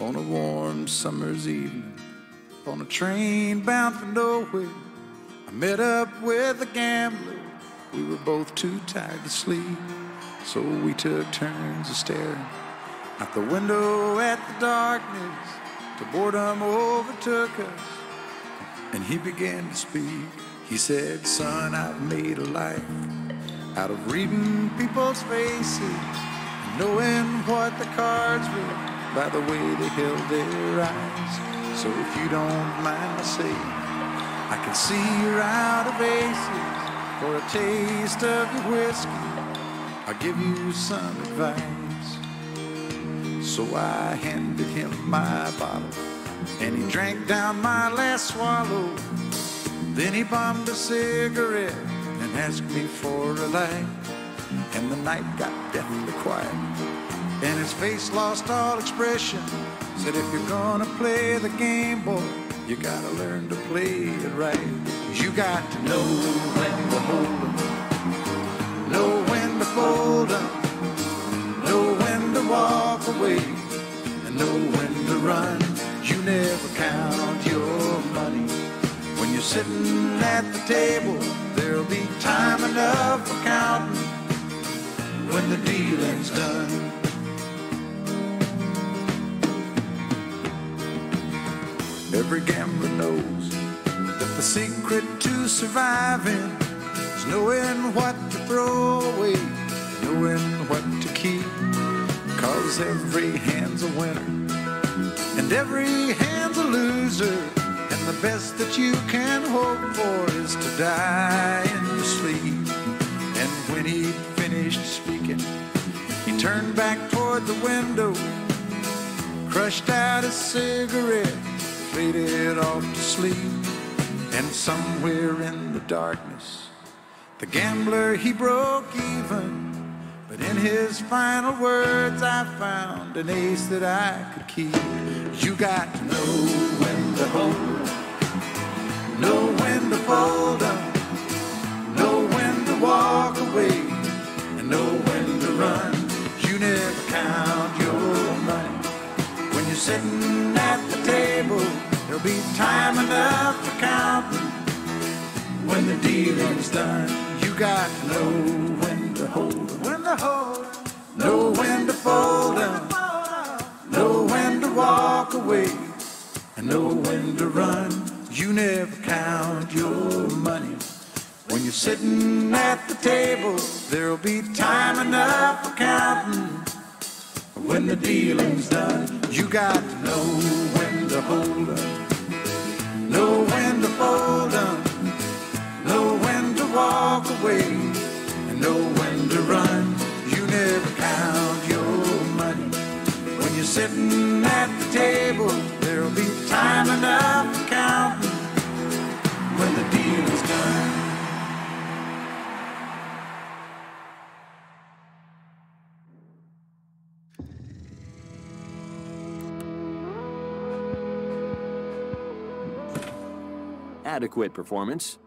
on a warm summer's evening, on a train bound for nowhere. I met up with a gambler. We were both too tired to sleep, so we took turns of staring out the window at the darkness till boredom overtook us, and he began to speak. He said, "Son, I've made a life out of reading people's faces and knowing what the cards were by the way they held their eyes. So if you don't mind my saying, I can see you're out of aces. For a taste of your whiskey, I'll give you some advice." So I handed him my bottle, and he drank down my last swallow. Then he bummed a cigarette and asked me for a light. And the night got deathly quiet, and his face lost all expression. Said, "If you're gonna play the game, boy, you gotta learn to play it right. You got to know when to hold 'em, know when to fold 'em, know when to walk away, and know when to run. You never count your money. When you're sitting at the table, there'll be time enough for counting when the dealing's done." Every gambler knows that the secret to surviving is knowing what to throw away, knowing what to keep. 'Cause every hand's a winner and every hand's a loser, and the best that you can hope for is to die in your sleep. And when he'd finished speaking, he turned back toward the window, crushed out his cigarette, faded off to sleep. And somewhere in the darkness, the gambler, he broke even. But in his final words, I found an ace that I could keep. You got to know when to hold 'em, know when to fold 'em, know when to walk away, and know when to run. You never count your money. When you're sitting at the table, there'll be time enough for counting when the dealing's done. You got to know when to hold 'em, when to hold 'em, know when to fold 'em, know when to walk away, and know when to run. You never count your money. When you're sitting at the table, there'll be time enough for counting when the dealing's done. You got to know when to hold 'em, know when to fold 'em, know when to walk away, and know when to run. You never count your money. When you're sitting at the table, there'll be time enough for counting when the deal is done. Adequate performance.